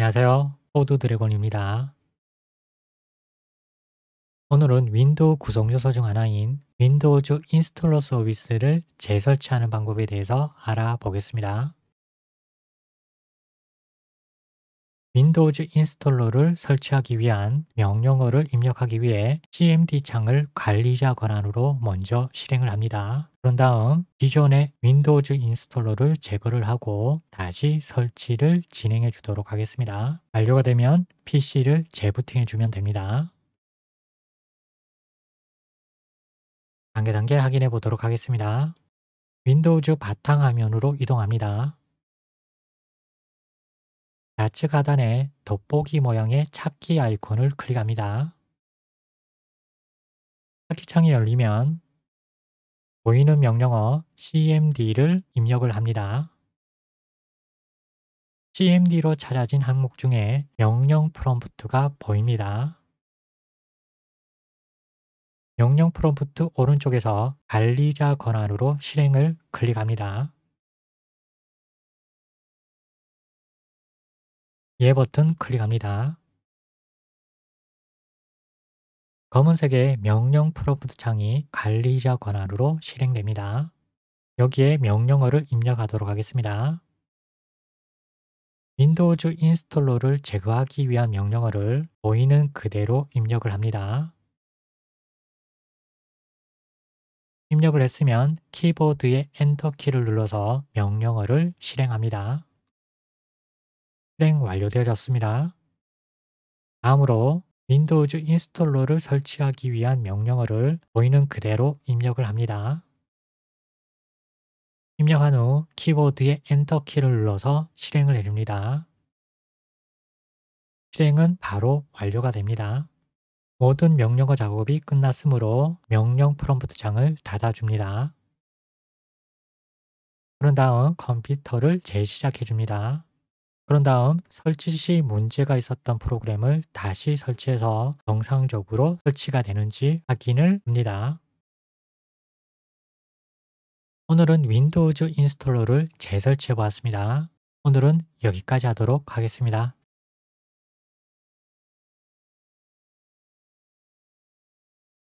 안녕하세요. 코드 드래곤입니다. 오늘은 윈도우 구성 요소 중 하나인 윈도우즈 인스톨러 서비스를 재설치하는 방법에 대해서 알아보겠습니다. 윈도우즈 인스톨러를 설치하기 위한 명령어를 입력하기 위해 cmd 창을 관리자 권한으로 먼저 실행을 합니다. 그런 다음 기존의 윈도우즈 인스톨러를 제거를 하고 다시 설치를 진행해 주도록 하겠습니다. 완료가 되면 PC를 재부팅해 주면 됩니다. 단계 확인해 보도록 하겠습니다. 윈도우즈 바탕화면으로 이동합니다. 좌측 하단에 돋보기 모양의 찾기 아이콘을 클릭합니다. 찾기 창이 열리면 보이는 명령어 cmd를 입력을 합니다. cmd로 찾아진 항목 중에 명령 프롬프트가 보입니다. 명령 프롬프트 오른쪽에서 관리자 권한으로 실행을 클릭합니다. 예 버튼 클릭합니다. 검은색의 명령 프롬프트 창이 관리자 권한으로 실행됩니다. 여기에 명령어를 입력하도록 하겠습니다. 윈도우즈 인스톨러를 제거하기 위한 명령어를 보이는 그대로 입력을 합니다. 입력을 했으면 키보드의 엔터 키를 눌러서 명령어를 실행합니다. 실행 완료되어졌습니다. 다음으로 윈도우즈 인스톨러를 설치하기 위한 명령어를 보이는 그대로 입력을 합니다. 입력한 후 키보드의 엔터 키를 눌러서 실행을 해줍니다. 실행은 바로 완료가 됩니다. 모든 명령어 작업이 끝났으므로 명령 프롬프트 창을 닫아줍니다. 그런 다음 컴퓨터를 재시작해 줍니다. 그런 다음 설치 시 문제가 있었던 프로그램을 다시 설치해서 정상적으로 설치가 되는지 확인을 합니다. 오늘은 윈도우즈 인스톨러를 재설치해 보았습니다. 오늘은 여기까지 하도록 하겠습니다.